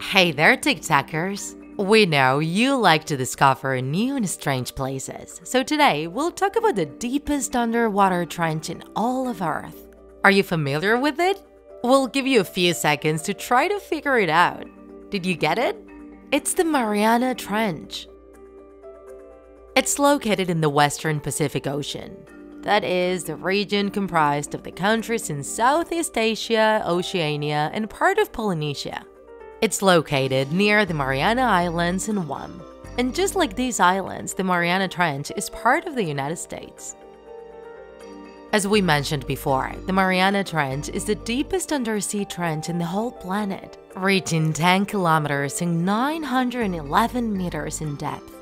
Hey there, TikTakers! We know you like to discover new and strange places, so today we'll talk about the deepest underwater trench in all of Earth. Are you familiar with it? We'll give you a few seconds to try to figure it out. Did you get it? It's the Mariana Trench. It's located in the western Pacific Ocean. That is, the region comprised of the countries in Southeast Asia, Oceania, and part of Polynesia. It's located near the Mariana Islands and Guam. And just like these islands, the Mariana Trench is part of the United States. As we mentioned before, the Mariana Trench is the deepest undersea trench in the whole planet, reaching 10 kilometers and 911 meters in depth.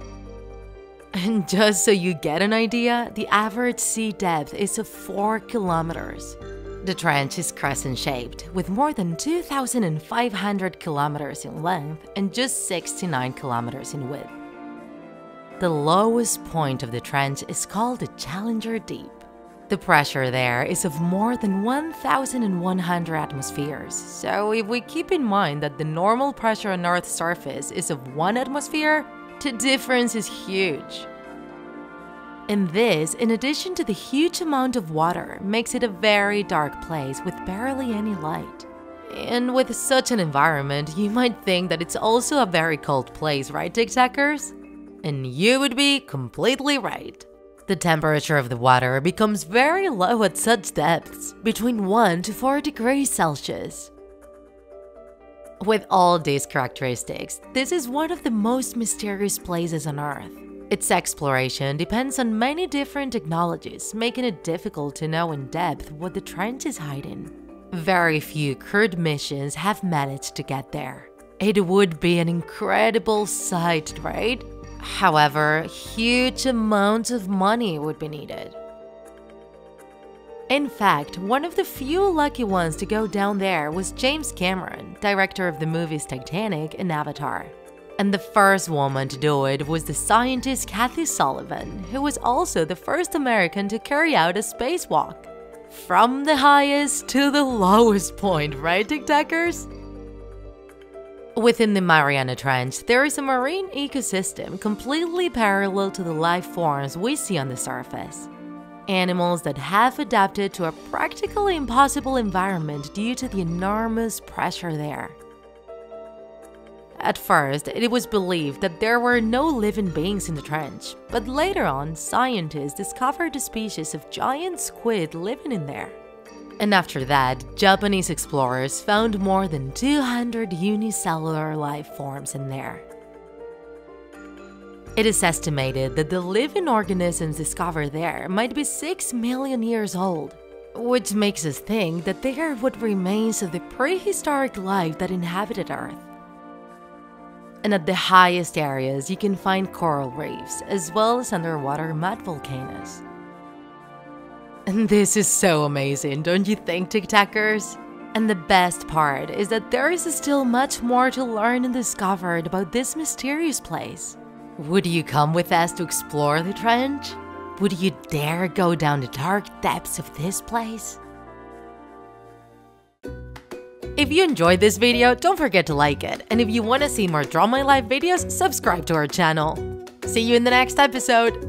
And just so you get an idea, the average sea depth is of 4 kilometers. The trench is crescent-shaped, with more than 2,500 kilometers in length and just 69 kilometers in width. The lowest point of the trench is called the Challenger Deep. The pressure there is of more than 1,100 atmospheres, so if we keep in mind that the normal pressure on Earth's surface is of 1 atmosphere, the difference is huge. And this, in addition to the huge amount of water, makes it a very dark place with barely any light. And with such an environment, you might think that it's also a very cold place, right, TikTakers? And you would be completely right. The temperature of the water becomes very low at such depths, between 1 to 4 degrees Celsius. With all these characteristics, this is one of the most mysterious places on Earth. Its exploration depends on many different technologies, making it difficult to know in depth what the trench is hiding. Very few crewed missions have managed to get there. It would be an incredible sight, right? However, huge amounts of money would be needed. In fact, one of the few lucky ones to go down there was James Cameron, director of the movies Titanic and Avatar. And the first woman to do it was the scientist Kathy Sullivan, who was also the first American to carry out a spacewalk. From the highest to the lowest point, right, TikTakers? Within the Mariana Trench, there is a marine ecosystem completely parallel to the life forms we see on the surface. Animals that have adapted to a practically impossible environment due to the enormous pressure there. At first, it was believed that there were no living beings in the trench, but later on, scientists discovered a species of giant squid living in there. And after that, Japanese explorers found more than 200 unicellular life forms in there. It is estimated that the living organisms discovered there might be 6 million years old, which makes us think that they are what remains of the prehistoric life that inhabited Earth. And at the highest areas, you can find coral reefs, as well as underwater mud volcanoes. And this is so amazing, don't you think, TikTakers? And the best part is that there is still much more to learn and discover about this mysterious place. Would you come with us to explore the trench? Would you dare go down the dark depths of this place? If you enjoyed this video, don't forget to like it, and if you want to see more Draw My Life videos, subscribe to our channel. See you in the next episode!